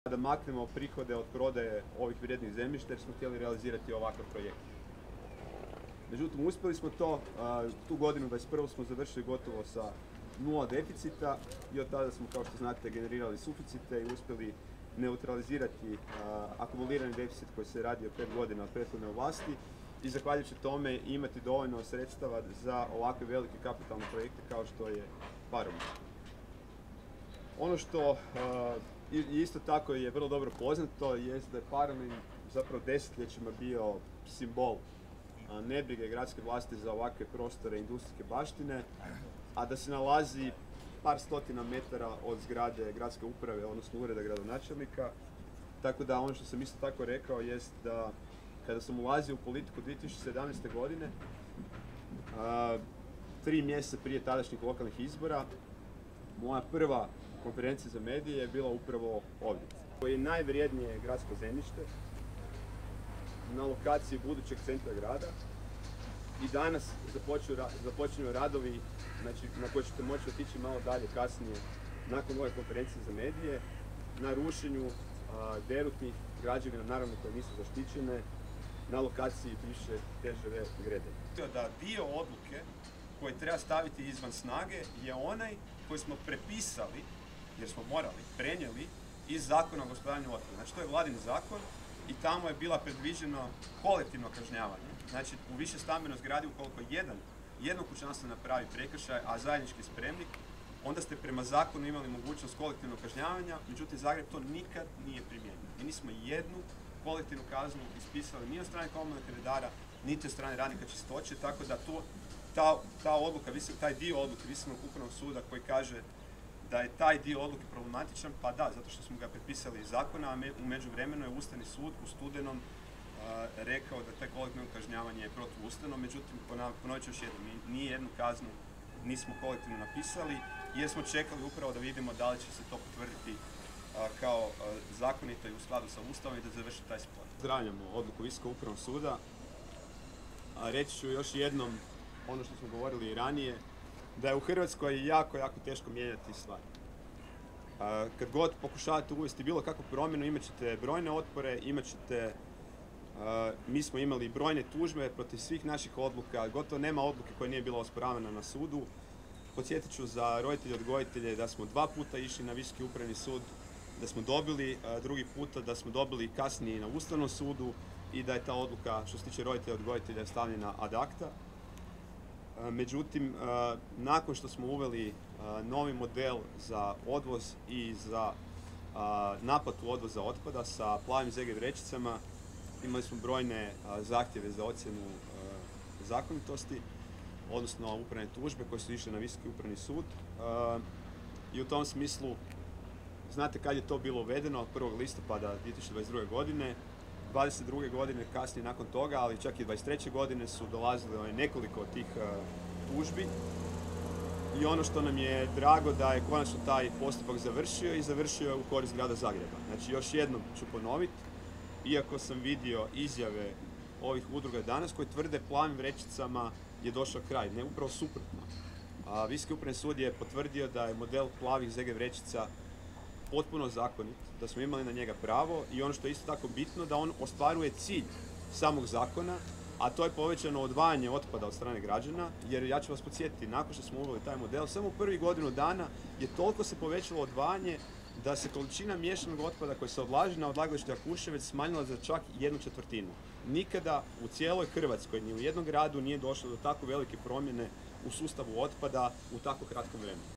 Da maknemo prihode od prodaje ovih vrijednih zemljišta jer smo htjeli realizirati ovakav projekt. Međutim, uspjeli smo to, tu godinu 21. smo završili gotovo sa 0 deficita i od tada smo, kao što znate, generirali suficite i uspjeli neutralizirati akumulirani deficit koji se radio 5 godina od prethodne vlasti i zahvaljujući tome imati dovoljno sredstava za ovakve velike kapitalne projekte kao što je Paramun. Ono što isto tako je vrlo dobro poznato jest da je Paramun zapravo desetljećima bio simbol nebrige gradske vlasti za ovakve prostore industrijske baštine, a da se nalazi par stotina metara od zgrade gradske uprave, odnosno ureda gradonačelnika. Tako da ono što sam isto tako rekao jest da kada sam ulazio u politiku 2017. godine, 3 mjeseca prije tadašnjih lokalnih izbora, moja prva konferencija za medije je bila upravo ovdje. Koje je najvrijednije gradsko zemljište na lokaciji budućeg centra grada i danas započinju radovi, znači, na koje ćete moći otići malo dalje kasnije nakon ove konferencije za medije, na rušenju derutnih građevina, naravno koje nisu zaštićene, na lokaciji bivše TŽV Gredelj. Da dio odluke koji treba staviti izvan snage je onaj koji smo prepisali, jer smo morali, prenijeli iz Zakona o gospodarenju otpadom. Znači to je vladin zakon i tamo je bila predviđeno kolektivno kažnjavanje. Znači u više stambenoj zgradi ukoliko jedno kućanstvo napravi prekršaj, a zajednički spremnik, onda ste prema zakonu imali mogućnost kolektivnog kažnjavanja, međutim Zagreb to nikad nije primijenio. Mi nismo jednu kolektivnu kaznu ispisali ni od strane komunalnog redara, niti od strane radnika čistoće, tako da ta odluka, taj dio odluke Visokog upravnog suda koji kaže da je taj dio odluke problematičan, pa da, zato što smo ga prepisali iz zakona, a u međuvremenu je Ustavni sud u studenom rekao da taj kolektivno kažnjavanje je protuustavno, međutim ponovit ću još jednom, mi nijednu kaznu nismo kolektivno napisali jer smo čekali upravo da vidimo da li će se to potvrditi kao zakonito i u skladu sa Ustavom i da završi taj spor. Pozdravljamo odluku Visokog upravnog suda, a reći ću još jednom ono što smo govorili i ranije, da je u Hrvatskoj jako teško mijenjati stvari. Kad god pokušavate uvesti bilo kakvu promjenu, imat ćete brojne otpore, mi smo imali brojne tužbe protiv svih naših odluka, gotovo nema odluke koja nije bila osporavana na sudu. Podsjetit ću za roditelje odgojitelje da smo 2 puta išli na Visoki upravni sud, da smo dobili drugi puta, da smo dobili kasnije na Ustavnom sudu i da je ta odluka što se tiče roditelja odgojitelja stavljena ad acta. Međutim, nakon što smo uveli novi model za odvoz i za naplatu odvoza otpada sa plavim ZG vrećicama, imali smo brojne zahtjeve za ocjenu zakonitosti, odnosno upravne tužbe koje su išle na Visoki upravni sud. I u tom smislu, znate kad je to bilo uvedeno, 1. listopada 2022. godine, 22. godine kasnije nakon toga, ali čak i 23. godine su dolazili nekoliko tih tužbi. I ono što nam je drago da je konačno taj postupak završio i završio je u korist grada Zagreba. Znači još jednom ću ponoviti, iako sam vidio izjave ovih udruga danas koji tvrde plavim vrećicama je došao kraj, ne upravo suprotno. Visoki upravni sud je potvrdio da je model plavih ZG vrećica potpuno zakonit, da smo imali na njega pravo i ono što je isto tako bitno da on ostvaruje cilj samog zakona, a to je povećano odvajanje otpada od strane građana, jer ja ću vas podsjetiti, nakon što smo uveli taj model, samo u prvih godinu dana je toliko se povećalo odvajanje da se količina miješanog otpada koji se odlaže na odlagalište Jakuševec smanjila za čak 1/4. Nikada u cijeloj Hrvatskoj, ni u jednom gradu nije došlo do tako velike promjene u sustavu otpada u tako kratkom vremenu.